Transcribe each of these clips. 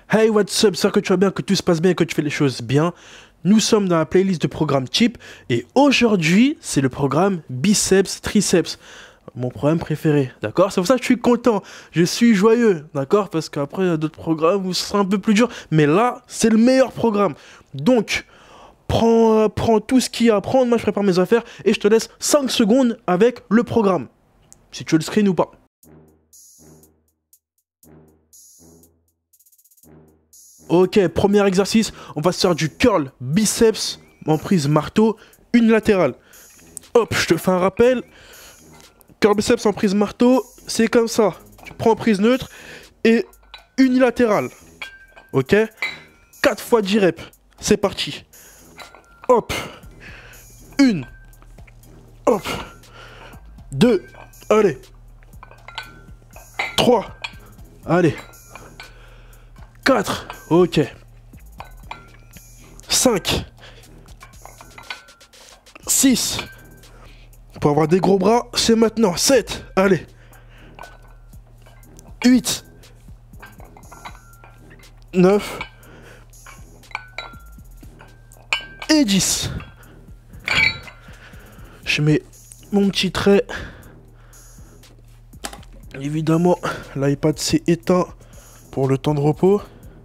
Hey, what's up, j'espère que tu vas bien, que tout se passe bien et que tu fais les choses bien. Nous sommes dans la playlist de programme cheap et aujourd'hui, c'est le programme biceps, triceps. Mon programme préféré, d'accord? C'est pour ça que je suis content, je suis joyeux, d'accord? Parce qu'après, il y a d'autres programmes où ce sera un peu plus dur, mais là, c'est le meilleur programme. Donc, prends tout ce qu'il y a à prendre, moi je prépare mes affaires et je te laisse 5 secondes avec le programme. Si tu veux le screen ou pas. Ok, premier exercice, on va se faire du curl biceps en prise marteau unilatérale. Hop, je te fais un rappel. Curl biceps en prise marteau, c'est comme ça. Tu prends en prise neutre et unilatérale. Ok, 4 fois 10 reps. C'est parti. Hop. 1. Hop. 2. Allez. 3. Allez. 4. Ok. 5. 6. Pour avoir des gros bras, c'est maintenant. 7. Allez. 8. 9. Et 10. Je mets mon petit trait. Évidemment, l'iPad s'est éteint pour le temps de repos.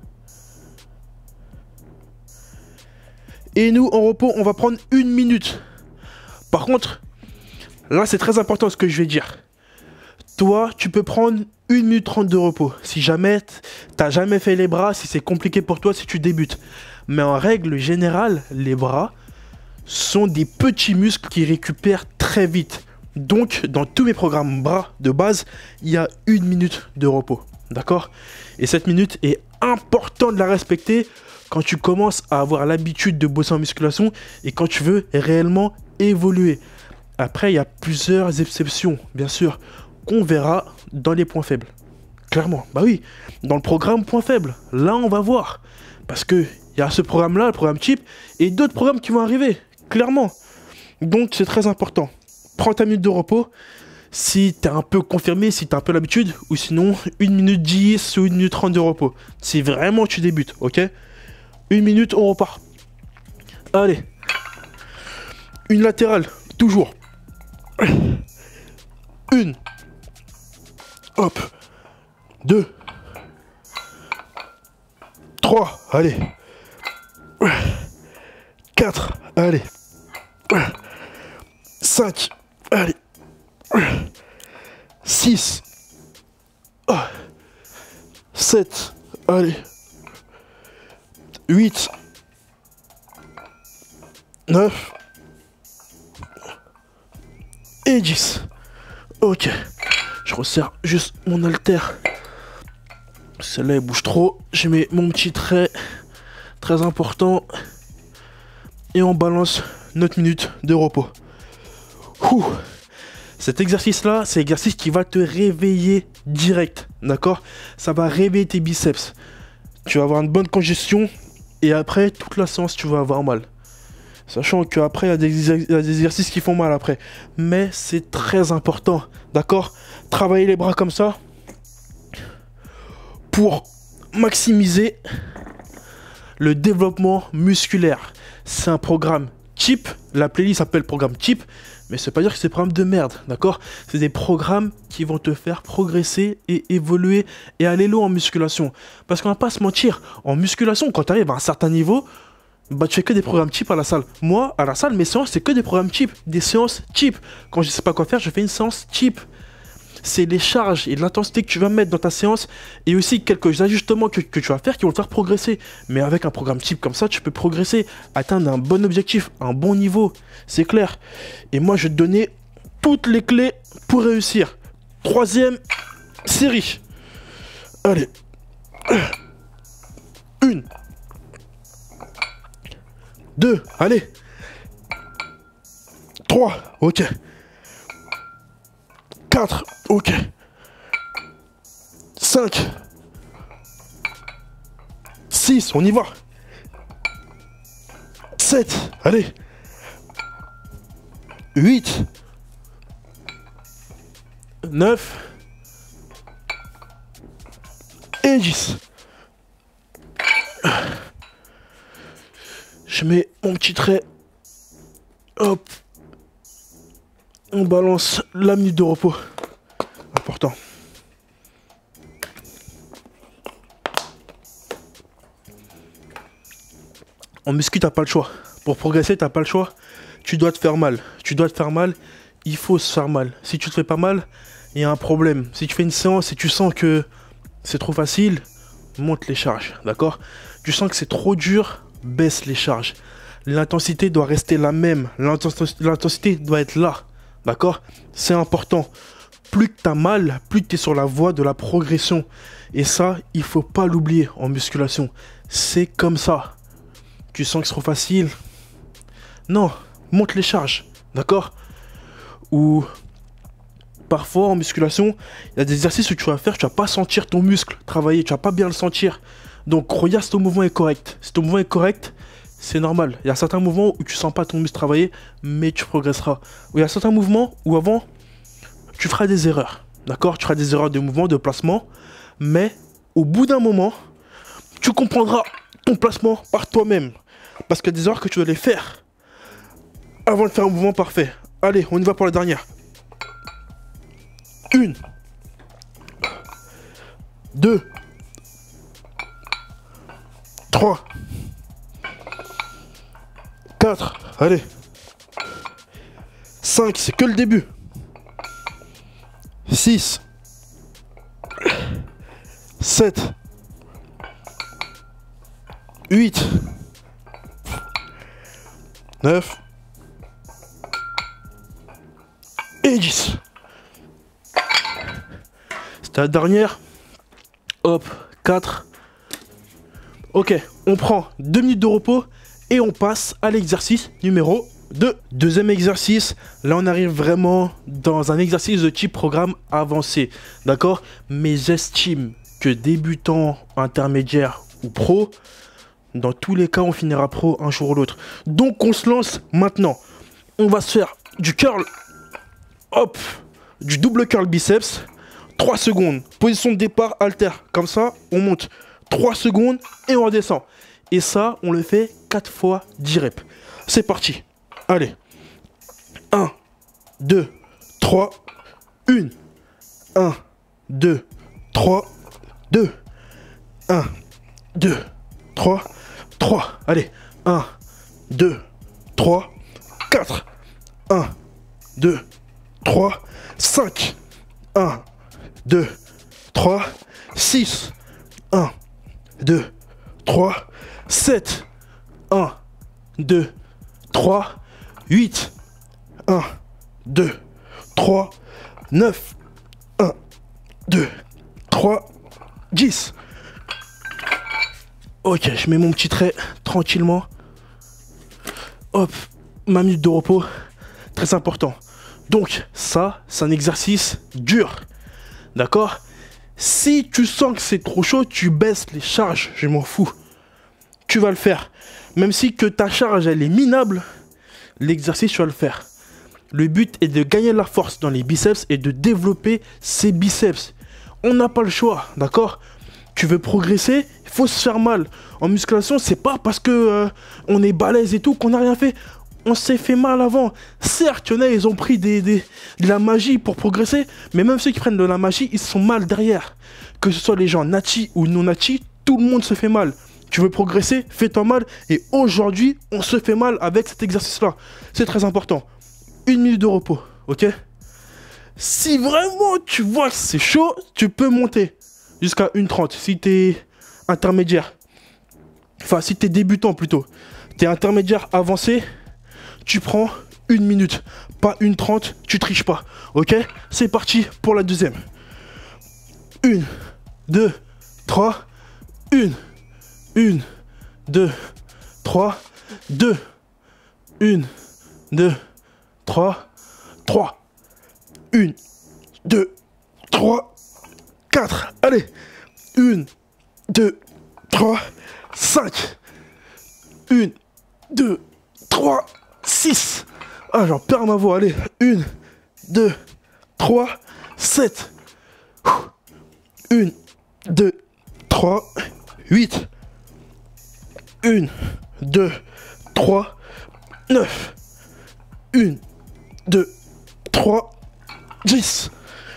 Et nous, en repos, on va prendre 1 minute. Par contre, là, c'est très important ce que je vais dire. Toi, tu peux prendre 1 minute 30 de repos. Si jamais t'as jamais fait les bras, si c'est compliqué pour toi, si tu débutes. Mais en règle générale, les bras sont des petits muscles qui récupèrent très vite. Donc, dans tous mes programmes bras de base, il y a 1 minute de repos. D'accord? Et cette minute est important de la respecter quand tu commences à avoir l'habitude de bosser en musculation et quand tu veux réellement évoluer. Après, il y a plusieurs exceptions, bien sûr, qu'on verra dans les points faibles. Clairement, bah oui, dans le programme points faibles, là on va voir. Parce que il y a ce programme-là, le programme cheap, et d'autres programmes qui vont arriver, clairement. Donc c'est très important. Prends ta minute de repos, si t'es un peu confirmé, si t'as un peu l'habitude, ou sinon 1 minute 10 ou 1 minute 30 de repos. Si vraiment tu débutes, ok? 1 minute, on repart. Allez. Une latérale, toujours. 1. Hop. 2. 3. Allez. 4. Allez. 5. Allez. 6. 7. Allez. 8. 9. Et 10. Ok. Je resserre juste mon haltère. Celle-là, elle bouge trop. Je mets mon petit trait. Très important. Et on balance notre minute de repos. Ouh. Cet exercice-là, c'est l'exercice qui va te réveiller direct. D'accord? Ça va réveiller tes biceps. Tu vas avoir une bonne congestion. Et après, toute la séance, tu vas avoir mal. Sachant qu'après, il y a des exercices qui font mal après. Mais c'est très important. D'accord? Travailler les bras comme ça. Pour maximiser le développement musculaire. C'est un programme cheap. La playlist s'appelle programme cheap. Mais ça veut pas dire que c'est des programmes de merde. D'accord? C'est des programmes qui vont te faire progresser et évoluer et aller loin en musculation. Parce qu'on va pas se mentir. En musculation, quand tu arrives à un certain niveau, bah tu fais que des programmes cheap à la salle. Moi, à la salle, mes séances, c'est que des programmes cheap. Des séances cheap. Quand je sais pas quoi faire, je fais une séance cheap. C'est les charges et l'intensité que tu vas mettre dans ta séance et aussi quelques ajustements que tu vas faire qui vont te faire progresser. Mais avec un programme type comme ça, tu peux progresser, atteindre un bon objectif, un bon niveau, c'est clair. Et moi, je vais te donner toutes les clés pour réussir. 3e série. Allez. 1. 2. Allez. 3. Ok. 4, ok. 5. 6, on y va. 7, allez. 8. 9. Et 10. Je mets mon petit trait. Hop. On balance la minute de repos. Important. En muscu, t'as pas le choix. Pour progresser, t'as pas le choix. Tu dois te faire mal. Tu dois te faire mal. Il faut se faire mal. Si tu te fais pas mal, il y a un problème. Si tu fais une séance et tu sens que c'est trop facile, monte les charges. D'accord? Tu sens que c'est trop dur, baisse les charges. L'intensité doit rester la même. L'intensité doit être là. D'accord? C'est important. Plus que t'as mal, plus que t'es sur la voie de la progression. Et ça, il faut pas l'oublier en musculation. C'est comme ça. Tu sens que c'est trop facile? Non, monte les charges. D'accord? Ou parfois en musculation, il y a des exercices où tu vas faire, tu vas pas sentir ton muscle travailler, tu vas pas bien le sentir. Donc regarde si ton mouvement est correct. Si ton mouvement est correct, c'est normal. Il y a certains mouvements où tu sens pas ton muscle travailler, mais tu progresseras. Ou il y a certains mouvements où avant, tu feras des erreurs. D'accord? Tu feras des erreurs de mouvement, de placement, mais au bout d'un moment, tu comprendras ton placement par toi-même. Parce qu'il y a des erreurs que tu dois les faire avant de faire un mouvement parfait. Allez, on y va pour la dernière. 1, 2, 3, 4, allez. 5, c'est que le début. 6, 7, 8, 9 et 10. C'était la dernière. Hop, 4. Ok, on prend 2 minutes de repos et on passe à l'exercice numéro 2. Deuxième exercice, là on arrive vraiment dans un exercice de type programme avancé. D'accord? Mais j'estime que débutant, intermédiaire ou pro, dans tous les cas on finira pro un jour ou l'autre. Donc on se lance maintenant. On va se faire du curl. Hop, du double curl biceps. 3 secondes. Position de départ, halter. Comme ça, on monte 3 secondes et on redescend. Et ça, on le fait 4 fois 10 reps. C'est parti. Allez. 1, 2, 3, 1. 1, 2, 3, 2. 1, 2, 3, 3. Allez. 1, 2, 3, 4. 1, 2, 3, 5. 1, 2, 3, 6. 1, 2, 3, 7. 1, 2, 3, 8. 1, 2, 3, 9. 1, 2, 3, 10. Ok, je mets mon petit trait tranquillement. Hop, ma minute de repos. Très important. Donc, ça, c'est un exercice dur. D'accord? Si tu sens que c'est trop chaud, tu baisses les charges. Je m'en fous. Tu vas le faire. Même si que ta charge, elle est minable, l'exercice, tu vas le faire. Le but est de gagner de la force dans les biceps et de développer ses biceps. On n'a pas le choix, d'accord? Tu veux progresser, il faut se faire mal. En musculation, c'est pas parce que on est balèze et tout qu'on n'a rien fait. On s'est fait mal avant. Certes, il y en a, ils ont pris de la magie pour progresser, mais même ceux qui prennent de la magie, ils sont mal derrière. Que ce soit les gens nati ou non nati, tout le monde se fait mal. Tu veux progresser, fais-toi mal. Et aujourd'hui, on se fait mal avec cet exercice-là. C'est très important. 1 minute de repos, ok? Si vraiment tu vois que c'est chaud, tu peux monter jusqu'à 1:30 si t'es intermédiaire. Enfin, si t'es débutant plutôt. T'es intermédiaire avancé, tu prends 1 minute. Pas 1:30, tu triches pas. Ok? C'est parti pour la deuxième. 1, 2, 3, 1. 1, 2, 3, 2. 1, 2, 3, 3. 1, 2, 3, 4. Allez. 1, 2, 3, 5. 1, 2, 3, 6. Ah, j'en perds ma voix. Allez. 1, 2, 3, 7. 1, 2, 3, 8. 1, 2, 3, 9. 1, 2, 3, 10.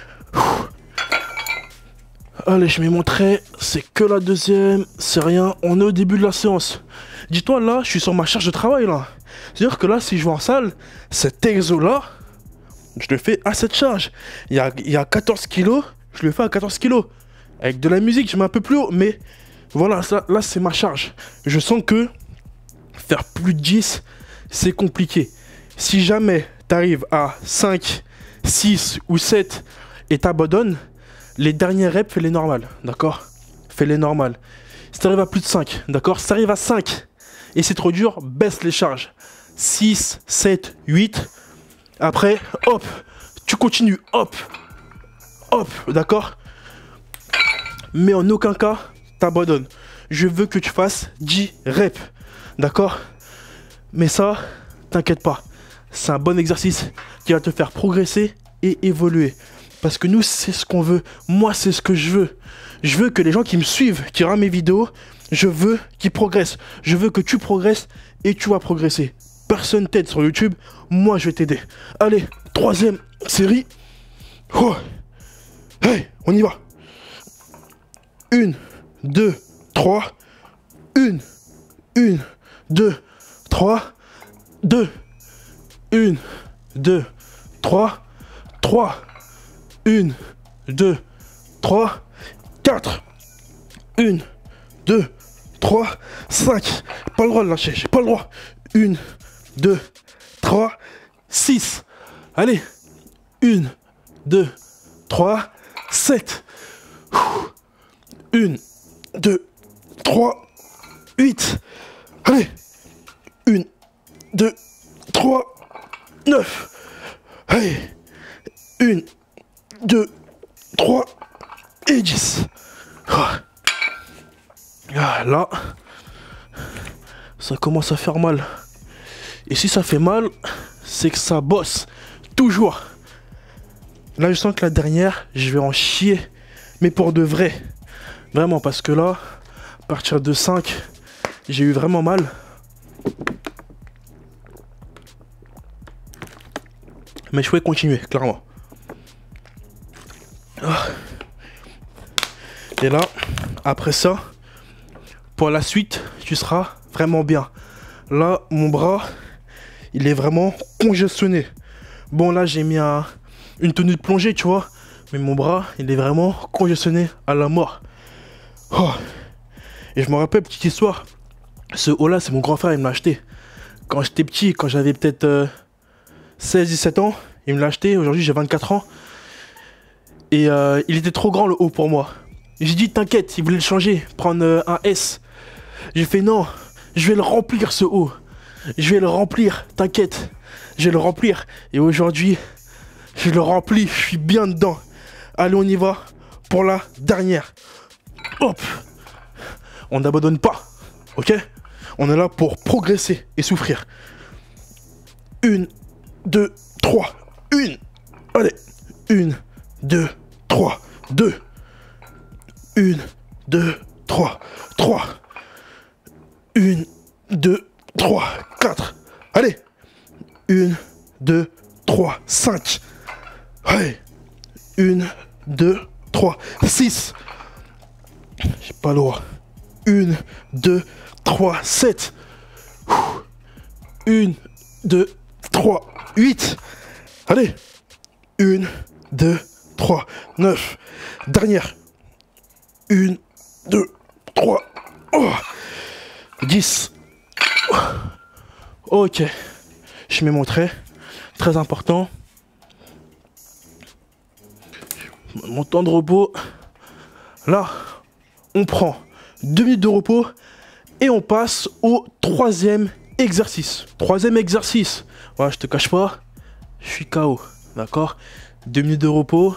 Allez, je mets mon trait, c'est que la deuxième, c'est rien, on est au début de la séance. Dis-toi, là, je suis sur ma charge de travail, là. C'est-à-dire que là, si je vais en salle, cet exo-là, je le fais à cette charge. Il y a 14 kilos, je le fais à 14 kilos. Avec de la musique, je mets un peu plus haut, mais voilà, ça, là, c'est ma charge. Je sens que faire plus de 10, c'est compliqué. Si jamais tu arrives à 5, 6 ou 7 et t'abandonnes, les dernières reps, fais-les normales, d'accord? Fais-les normales. Si tu arrives à plus de 5, d'accord? Si tu arrives à 5 et c'est trop dur, baisse les charges. 6, 7, 8. Après, hop, tu continues, hop, hop, d'accord? Mais en aucun cas, t'abandonnes. Je veux que tu fasses 10 reps, d'accord? Mais ça, t'inquiète pas. C'est un bon exercice qui va te faire progresser et évoluer. Parce que nous, c'est ce qu'on veut. Moi, c'est ce que je veux. Je veux que les gens qui me suivent, qui regardent mes vidéos, je veux qu'ils progressent. Je veux que tu progresses et tu vas progresser. Personne t'aide sur YouTube, moi je vais t'aider. Allez, troisième série. Oh. Hey, on y va. 1, 2, 3. 1, 2, 3. 2. 1, 2, 3. 3. 1, 2, 3, 4. 1, 2, 3, 5. Pas le droit de lâcher, j'ai pas le droit. 1, 2, 3, 6. Allez. 1, 2, 3, 7. 1, 2, 3, 8. Allez. 1, 2, 3, 9. Allez. 1, 2, 3 et 10. Ah, là, ça commence à faire mal. Et si ça fait mal, c'est que ça bosse. Toujours. Là, je sens que la dernière, je vais en chier. Mais pour de vrai. Vraiment, parce que là, à partir de 5, j'ai eu vraiment mal. Mais je pouvais continuer, clairement. Et là, après ça, pour la suite, tu seras vraiment bien. Là, mon bras, il est vraiment congestionné. Bon, là, j'ai mis une tenue de plongée, tu vois. Mais mon bras, il est vraiment congestionné à la mort. Oh. Et je me rappelle, petite histoire. Ce haut-là, c'est mon grand frère, il me l'a acheté. Quand j'étais petit, quand j'avais peut-être 16-17 ans, il me l'a acheté. Aujourd'hui, j'ai 24 ans. Et il était trop grand le haut pour moi. J'ai dit t'inquiète, il voulait le changer, prendre un S. J'ai fait non, je vais le remplir ce haut. Je vais le remplir, t'inquiète. Je vais le remplir. Et aujourd'hui, je le remplis, je suis bien dedans. Allez, on y va pour la dernière. Hop. On n'abandonne pas, ok? On est là pour progresser et souffrir. 1, 2, 3. 1. Allez. 1, 2, 3. 2. 1, 2, 3. 3. 1, 2, 3. 4. Allez. 1, 2, 3. 5. Allez. 1, 2, 3. 6. J'ai pas le droit. 1, 2, 3, 7. 1, 2, 3, 8. Allez. 1, 2, 3, 9. Dernière. 1, 2, 3. Oh. 10. Ok. Je mets mon trait. Très important. Mon temps de repos. Là, on prend 2 minutes de repos et on passe au troisième exercice. Troisième exercice. Voilà, je te cache pas, je suis KO. D'accord? 2 minutes de repos.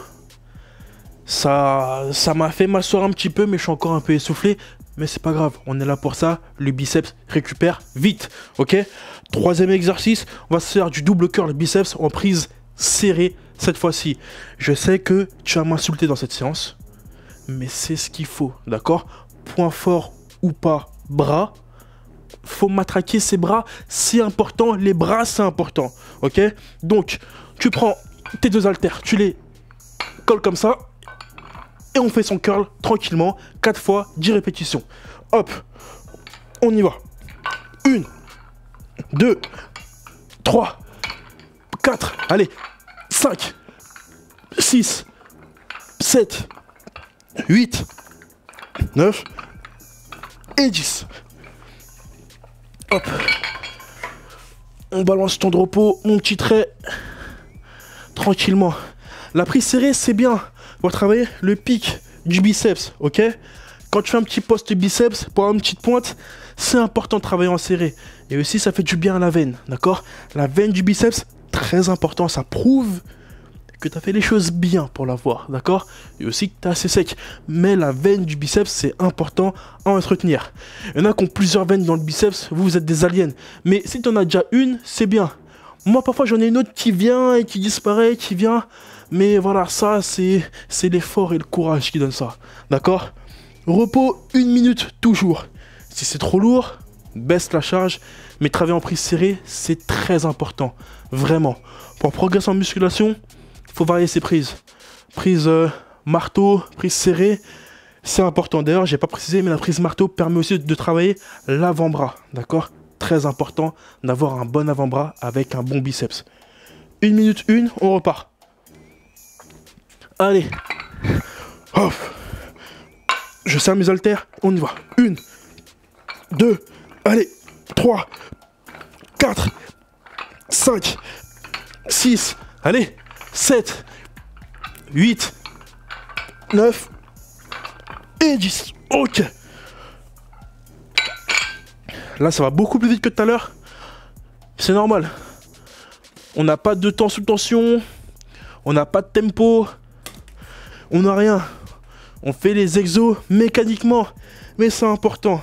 Ça m'a fait m'asseoir un petit peu, mais je suis encore un peu essoufflé. Mais c'est pas grave, on est là pour ça. Le biceps récupère vite. Ok? Troisième exercice, on va se faire du double curl biceps en prise serrée cette fois-ci. Je sais que tu vas m'insulter dans cette séance, mais c'est ce qu'il faut. D'accord? Point fort ou pas, bras. faut matraquer ses bras, c'est important, les bras c'est important, ok? Donc, tu prends tes 2 haltères, tu les colles comme ça, et on fait son curl tranquillement, 4 fois, 10 répétitions. Hop, on y va. 1, 2, 3, 4, allez, 5, 6, 7, 8, 9 et 10. Hop. On balance ton de repos, mon petit trait. Tranquillement. La prise serrée, c'est bien pour travailler le pic du biceps, ok? Quand tu fais un petit post biceps pour avoir une petite pointe, c'est important de travailler en serré. Et aussi, ça fait du bien à la veine, d'accord? La veine du biceps, très important, ça prouve que tu as fait les choses bien pour l'avoir, d'accord? Et aussi que tu es assez sec. Mais la veine du biceps, c'est important à entretenir. Il y en a qui ont plusieurs veines dans le biceps, vous êtes des aliens. Mais si tu en as déjà une, c'est bien. Moi, parfois, j'en ai une autre qui vient et qui disparaît, qui vient. Mais voilà, ça, c'est l'effort et le courage qui donne ça, d'accord? Repos, 1 minute, toujours. Si c'est trop lourd, baisse la charge. Mais travailler en prise serrée, c'est très important. Vraiment. Pour progresser en musculation, il faut varier ses prises. Prise marteau, prise serrée, c'est important. D'ailleurs, j'ai pas précisé, mais la prise marteau permet aussi de travailler l'avant-bras. D'accord? Très important d'avoir un bon avant-bras avec un bon biceps. 1 minute 1, on repart. Allez. Hop. Je serre mes haltères, on y va. 1, 2, allez. 3, 4, 5, 6, allez. 7, 8, 9 et 10. Ok. Là, ça va beaucoup plus vite que tout à l'heure. C'est normal. On n'a pas de temps sous tension. On n'a pas de tempo. On n'a rien. On fait les exos mécaniquement. Mais c'est important.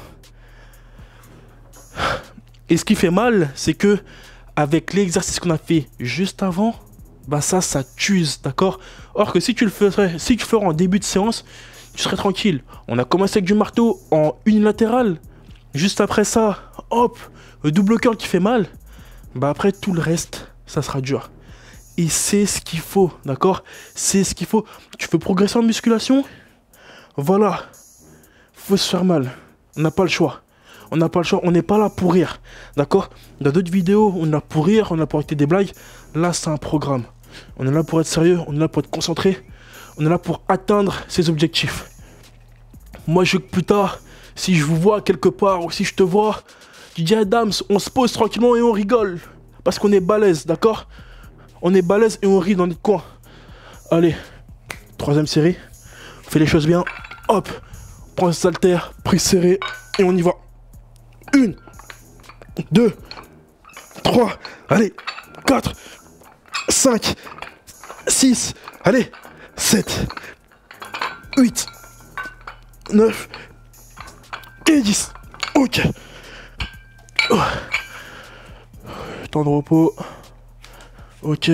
Et ce qui fait mal, c'est que avec l'exercice qu'on a fait juste avant, bah ça t'use, d'accord? Or que si tu le ferais en début de séance, tu serais tranquille. On a commencé avec du marteau en unilatéral. Juste après ça, hop, le double curl qui fait mal. Bah après tout le reste, ça sera dur. Et c'est ce qu'il faut, d'accord? C'est ce qu'il faut. Tu veux progresser en musculation? Voilà. Faut se faire mal. On n'a pas le choix. On n'a pas le choix. On n'est pas là pour rire, d'accord? Dans d'autres vidéos, on est là pour rire, on est là pour arrêter des blagues. Là, c'est un programme. On est là pour être sérieux, on est là pour être concentré. On est là pour atteindre ses objectifs. Moi, je veux que plus tard, si je vous vois quelque part ou si je te vois, tu dis Adams, on se pose tranquillement et on rigole. Parce qu'on est balèze, d'accord? On est balèze et on rit dans notre coin. Allez, 3e série. On fait les choses bien. Hop, on prend ses haltères, prise serrée et on y va. 1, 2, 3, allez, 4, 5, 6, allez, 7, 8, 9 et 10. Ok. Oh. Temps de repos. Ok.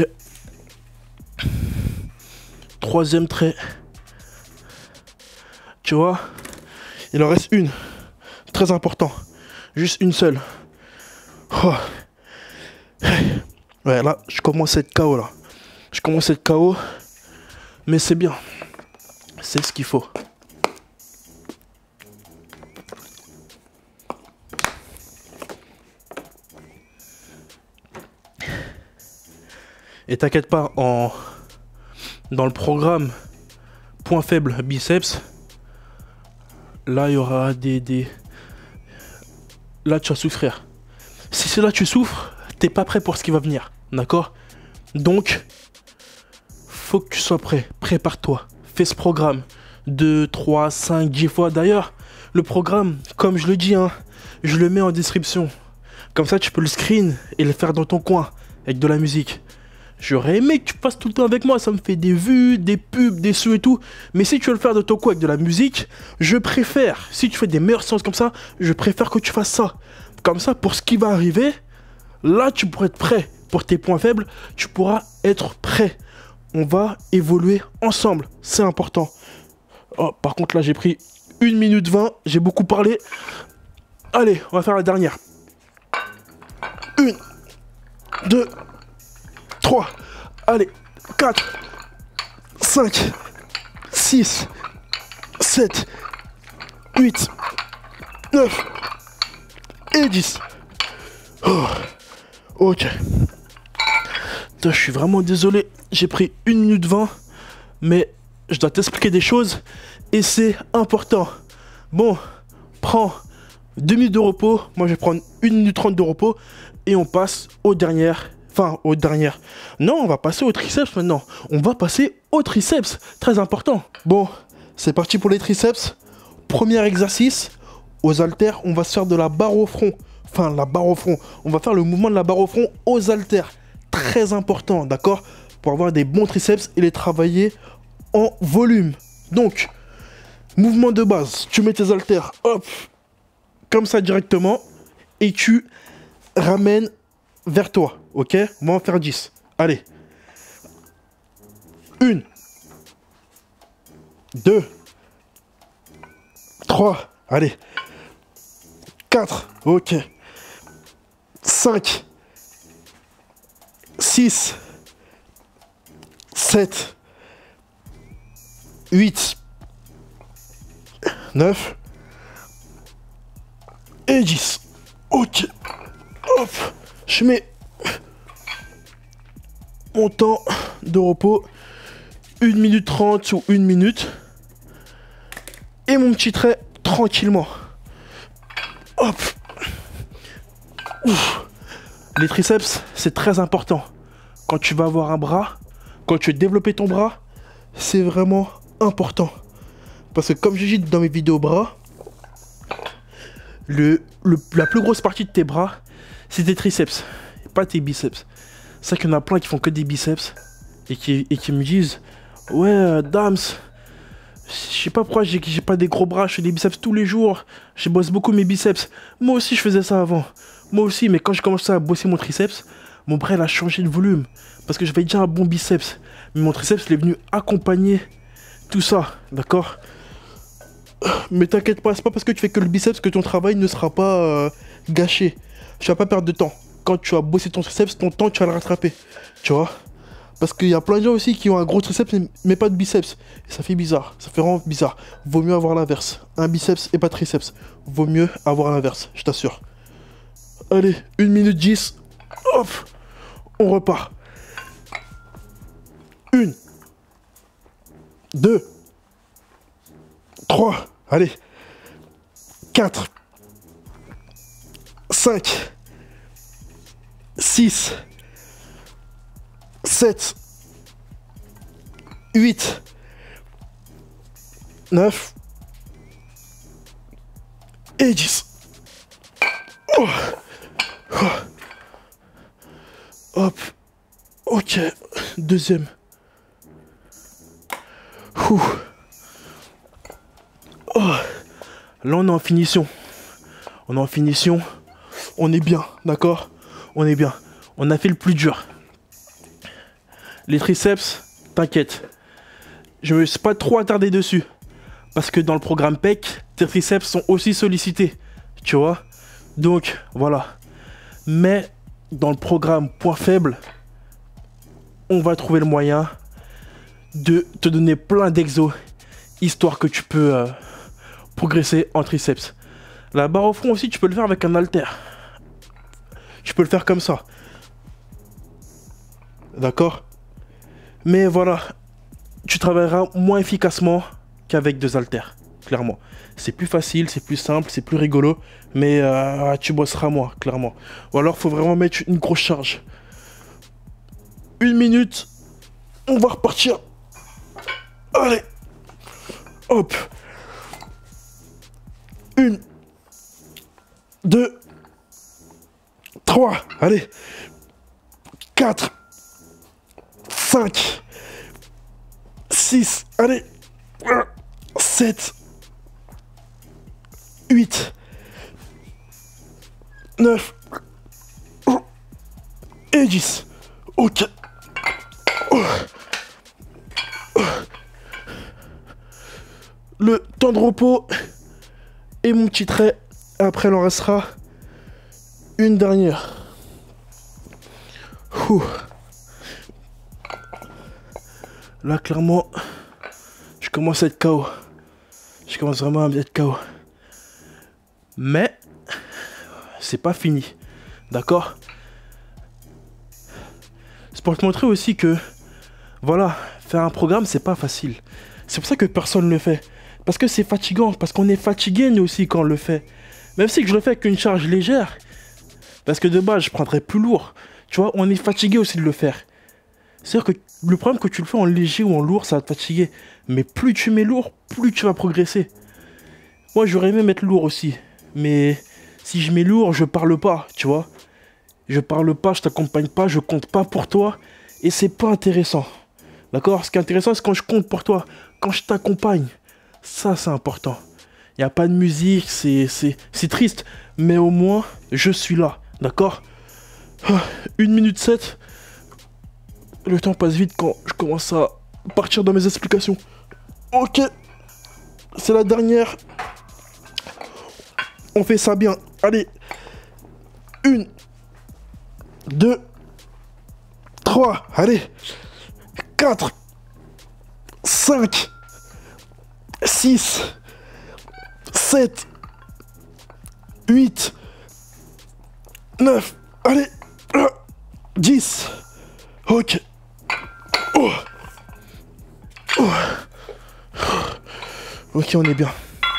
3e trait. Tu vois, il en reste une. Très important. Juste une seule. Oh. Ouais, là, je commence à être KO, là. Je commence à être KO. Mais c'est bien. C'est ce qu'il faut. Et t'inquiète pas, dans le programme point faible biceps, là il y aura là tu vas souffrir. Si c'est là que tu souffres, t'es pas prêt pour ce qui va venir, d'accord? Donc, faut que tu sois prêt, prépare-toi, fais ce programme 2, 3, 5, 10 fois. D'ailleurs, le programme, comme je le dis, hein, je le mets en description. Comme ça, tu peux le screen et le faire dans ton coin, avec de la musique. J'aurais aimé que tu passes tout le temps avec moi, ça me fait des vues, des pubs, des sous et tout. Mais si tu veux le faire de ton coin avec de la musique, je préfère, si tu fais des meilleures séances comme ça, je préfère que tu fasses ça. Comme ça, pour ce qui va arriver, là, tu pourras être prêt. Pour tes points faibles, tu pourras être prêt. On va évoluer ensemble, c'est important. Oh, par contre, là, j'ai pris 1 minute 20, j'ai beaucoup parlé. Allez, on va faire la dernière. 1, 2, 3. Allez, 4, 5, 6, 7, 8, 9 et 10. Oh, ok. Putain, je suis vraiment désolé. J'ai pris 1 minute 20. Mais je dois t'expliquer des choses. Et c'est important. Bon, prends 2 minutes de repos. Moi, je vais prendre 1 minute 30 de repos. Et on passe aux dernières. Enfin, aux dernières. Non, on va passer au triceps maintenant. On va passer au triceps. Très important. Bon, c'est parti pour les triceps. Premier exercice. Aux haltères, on va se faire de la barre au front. Enfin, la barre au front. On va faire le mouvement de la barre au front aux haltères. Très important, d'accord? Pour avoir des bons triceps et les travailler en volume. Donc, mouvement de base. Tu mets tes haltères, hop, comme ça directement. Et tu ramènes vers toi, ok? On va en faire 10. Allez. 1, 2, 3, allez. 4, ok. 5, 6, 7, 8, 9 et 10. Ok. Hop. Je mets mon temps de repos. 1 minute 30 ou 1 minute. Et mon petit trait tranquillement. Hop. Ouf. Les triceps, c'est très important. Quand tu vas avoir un bras, quand tu veux développer ton bras, c'est vraiment important. Parce que comme je dis dans mes vidéos bras, la plus grosse partie de tes bras, c'est tes triceps, pas tes biceps. C'est vrai qu'il y en a plein qui font que des biceps et qui me disent « Ouais, Dams, je sais pas pourquoi j'ai pas des gros bras, je fais des biceps tous les jours, je bosse beaucoup mes biceps. » Moi aussi, je faisais ça avant. Moi aussi, mais quand j'ai commencé à bosser mon triceps, mon bras il a changé de volume. Parce que j'avais déjà un bon biceps. Mais mon triceps, il est venu accompagner tout ça, d'accord? Mais t'inquiète pas, c'est pas parce que tu fais que le biceps que ton travail ne sera pas gâché. Tu vas pas perdre de temps. Quand tu vas bosser ton triceps, ton temps, tu vas le rattraper. Tu vois? Parce qu'il y a plein de gens aussi qui ont un gros triceps mais pas de biceps. Et ça fait bizarre. Ça fait vraiment bizarre. Vaut mieux avoir l'inverse. Un biceps et pas de triceps. Vaut mieux avoir l'inverse, je t'assure. Allez, 1 minute 10. Hop! On repart. 1, 2, 3, allez. 4, 5, 6, 7, 8, 9 et 10. Oh. Oh. Hop. Ok. Deuxième. Ouh. Oh. Là, on est en finition. On est en finition. On est bien, d'accord? On est bien. On a fait le plus dur. Les triceps, t'inquiète. Je me suis pas trop attardé dessus. Parce que dans le programme PEC, tes triceps sont aussi sollicités. Tu vois? Donc, voilà. Mais dans le programme point faible, on va trouver le moyen de te donner plein d'exos, histoire que tu peux progresser en triceps. La barre au front aussi, tu peux le faire avec un halter. Tu peux le faire comme ça. D'accord? Mais voilà, tu travailleras moins efficacement qu'avec 2 haltères, clairement. C'est plus facile, c'est plus simple, c'est plus rigolo, mais tu bosseras moins, clairement. Ou alors, faut vraiment mettre une grosse charge. 1 minute, on va repartir. Allez, hop. 1, 2, 3, allez. 4, 5, 6, allez. 7, 8, 9 et 10. Ok. Le temps de repos et mon petit trait Après, il en restera une dernière. Ouh. Là, clairement, je commence à être KO. Je commence vraiment à être KO. Mais, c'est pas fini. D'accord? C'est pour te montrer aussi que, voilà, faire un programme, c'est pas facile. C'est pour ça que personne ne le fait. Parce que c'est fatigant. Parce qu'on est fatigué, nous aussi, quand on le fait. Même si je le fais avec une charge légère. Parce que de base, je prendrais plus lourd. Tu vois, on est fatigué aussi de le faire. C'est-à-dire que le problème que tu le fais en léger ou en lourd, ça va te fatiguer. Mais plus tu mets lourd, plus tu vas progresser. Moi, j'aurais aimé mettre lourd aussi. Mais si je mets lourd, je parle pas, tu vois. Je parle pas, je t'accompagne pas, je compte pas pour toi. Et c'est pas intéressant. D'accord? Ce qui est intéressant, c'est quand je compte pour toi. Quand je t'accompagne. Ça, c'est important. Il n'y a pas de musique, c'est triste. Mais au moins, je suis là. D'accord? 1 minute 7. Le temps passe vite quand je commence à partir dans mes explications. Ok. C'est la dernière. On fait ça bien. Allez. 1, 2, 3. Allez. 4, 5, 6, 7, 8, 9. Allez. 10. Ok. Oh. Oh. Ok, on est bien.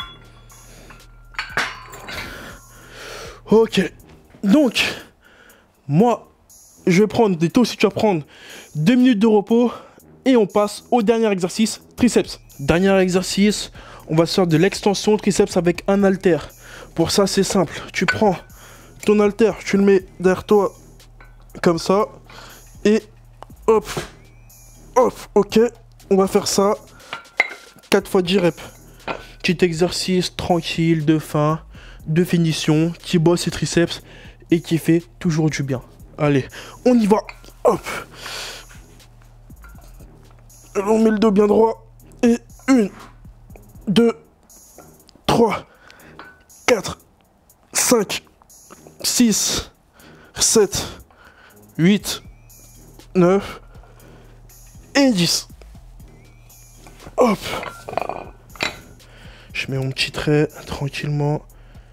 Ok. Donc, moi, je vais prendre des taux si tu vas prendre 2 minutes de repos. Et on passe au dernier exercice, triceps. Dernier exercice, on va se faire de l'extension triceps avec un haltère. Pour ça, c'est simple. Tu prends ton haltère, tu le mets derrière toi, comme ça. Et hop, hop, ok. On va faire ça 4 fois 10 reps. Petit exercice tranquille, de fin, de finition, qui bosse ses triceps et qui fait toujours du bien. Allez, on y va. Hop. On met le dos bien droit. Et 1, 2, 3, 4, 5, 6, 7, 8, 9 et 10. Hop. Je mets mon petit trait tranquillement.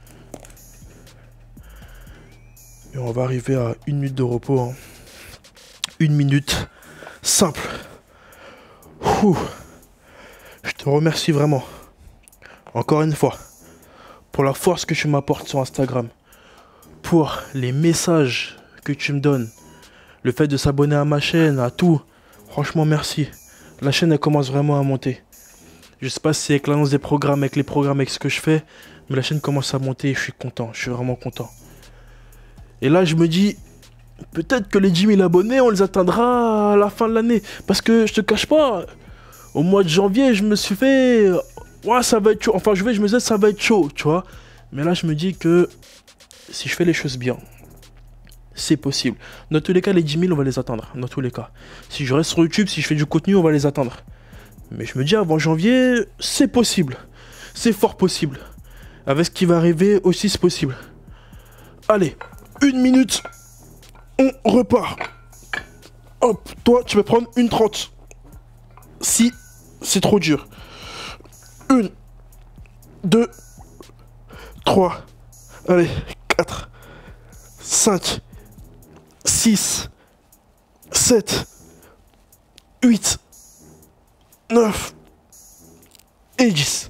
Et on va arriver à 1 minute de repos. Hein. 1 minute simple. Ouh. Je te remercie vraiment. Encore une fois. Pour la force que tu m'apportes sur Instagram. Pour les messages que tu me donnes. Le fait de s'abonner à ma chaîne, à tout. Franchement, merci. La chaîne, elle commence vraiment à monter. Je sais pas si c'est avec l'annonce des programmes, avec les programmes, avec ce que je fais. Mais la chaîne commence à monter et je suis content. Je suis vraiment content. Et là, je me dis, peut-être que les 10 000 abonnés, on les atteindra à la fin de l'année. Parce que je te cache pas, au mois de janvier, je me suis fait... Ouais, ça va être chaud. Enfin, je me disais, ça va être chaud, tu vois. Mais là, je me dis que si je fais les choses bien, c'est possible. Dans tous les cas, les 10 000, on va les atteindre. Dans tous les cas. Si je reste sur YouTube, si je fais du contenu, on va les atteindre. Mais je me dis, avant janvier, c'est possible. C'est fort possible. Avec ce qui va arriver aussi, c'est possible. Allez, 1 minute. On repart. Hop, toi, tu vas prendre 1:30. Si c'est trop dur. 1, 2, 3. Allez, 4, 5, 6, 7, 8, 9 et 10.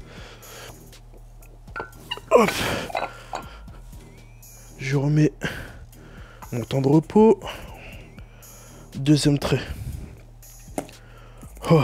Hop. Je remets mon temps de repos. Deuxième trait. Oh.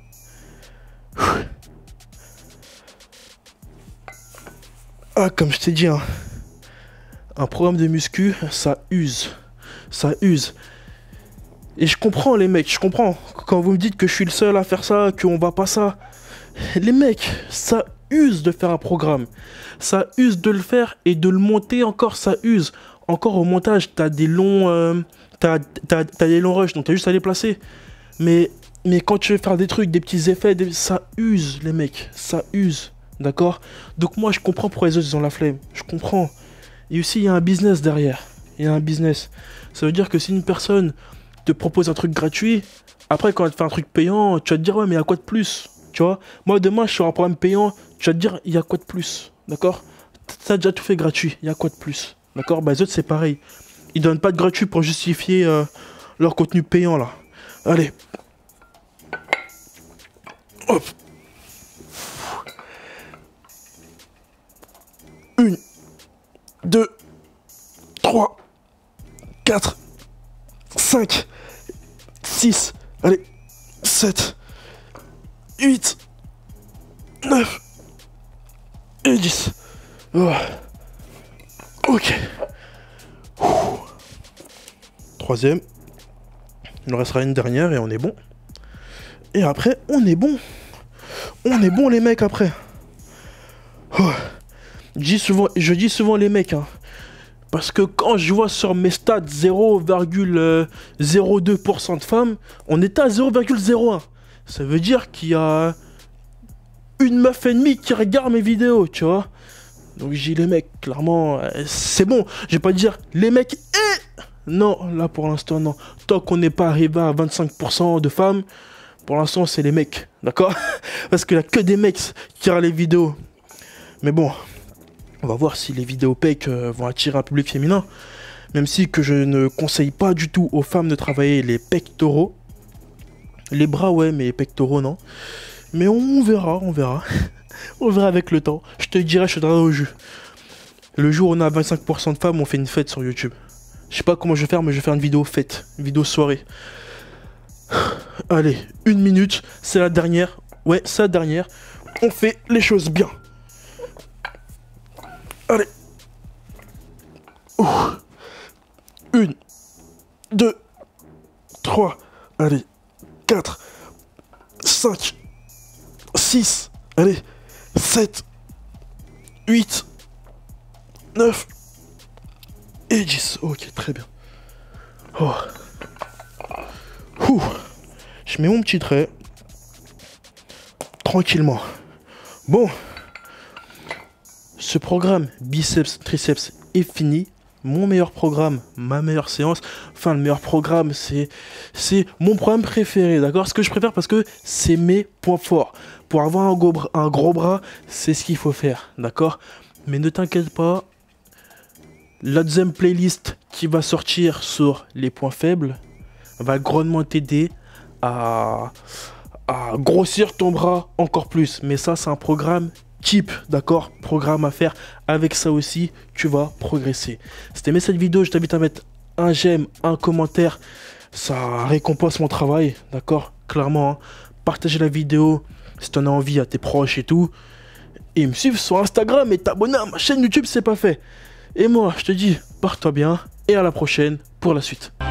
Ah, comme je t'ai dit, hein, un programme de muscu, ça use. Ça use. Et je comprends les mecs, je comprends. Quand vous me dites que je suis le seul à faire ça, qu'on va pas ça. Les mecs, ça use de faire un programme. Ça use de le faire et de le monter encore, ça use. Encore au montage, t'as des longs... t'as des longs rushs, donc t'as juste à les placer. Mais quand tu veux faire des trucs, des petits effets, ça use les mecs. Ça use. d'accord? Donc moi, je comprends pourquoi les autres, ils ont la flemme. Je comprends. Et aussi, il y a un business derrière. Il y a un business. Ça veut dire que si une personne te propose un truc gratuit, après, quand elle te fait un truc payant, tu vas te dire, ouais, mais il y a quoi de plus? Tu vois? Moi, demain, je suis sur un programme payant, tu vas te dire, il y a quoi de plus? D'accord? T'as déjà tout fait gratuit, il y a quoi de plus? D'accord? Bah, les autres, c'est pareil. Ils donnent pas de gratuit pour justifier leur contenu payant, là. Allez. Hop. 1, 2, 3, 4, 5, 6, allez, 7, 8, 9 et 10. Oh. Ok. Troisième. Il nous restera une dernière et on est bon. Et après, on est bon. On est bon les mecs après. Oh. Je dis souvent les mecs, hein. Parce que quand je vois sur mes stats 0,02% de femmes, on était à 0,01. Ça veut dire qu'il y a une meuf et demie qui regarde mes vidéos, tu vois. Donc j'ai les mecs, clairement, c'est bon. Je vais pas dire les mecs non, là pour l'instant non. Tant qu'on n'est pas arrivé à 25% de femmes, pour l'instant c'est les mecs, d'accord? Parce qu'il n'y a que des mecs qui regardent les vidéos. Mais bon, on va voir si les vidéos pec vont attirer un public féminin. Même si que je ne conseille pas du tout aux femmes de travailler les pectoraux. Les bras ouais, mais les pectoraux non. Mais on verra, on verra. On verra avec le temps. Je te dirai, je te donnerai au jus. Le jour où on a 25% de femmes, on fait une fête sur YouTube. Je sais pas comment je vais faire, mais je vais faire une vidéo fête. Une vidéo soirée. Allez, 1 minute. C'est la dernière. Ouais, c'est la dernière. On fait les choses bien. Allez. 1, 2, 3. Allez. 4, 5, 6. Allez. 7, 8, 9 et 10. Ok, très bien. Oh. Ouh. Je mets mon petit trait. Tranquillement. Bon. Ce programme biceps, triceps est fini. Mon meilleur programme, ma meilleure séance. Enfin, le meilleur programme, c'est mon programme préféré, d'accord? Ce que je préfère parce que c'est mes points forts. Pour avoir un gros bras, c'est ce qu'il faut faire, d'accord? Mais ne t'inquiète pas, la deuxième playlist qui va sortir sur les points faibles va grandement t'aider à grossir ton bras encore plus. Mais ça, c'est un programme type, d'accord? Programme à faire. Avec ça aussi, tu vas progresser. Si t'as aimé cette vidéo, je t'invite à mettre un j'aime, un commentaire. Ça récompense mon travail, d'accord? Clairement, hein. Partager la vidéo si t'en as envie à tes proches et tout. Et me suivre sur Instagram et t'abonner à ma chaîne YouTube, c'est pas fait. Et moi, je te dis, porte-toi bien et à la prochaine pour la suite.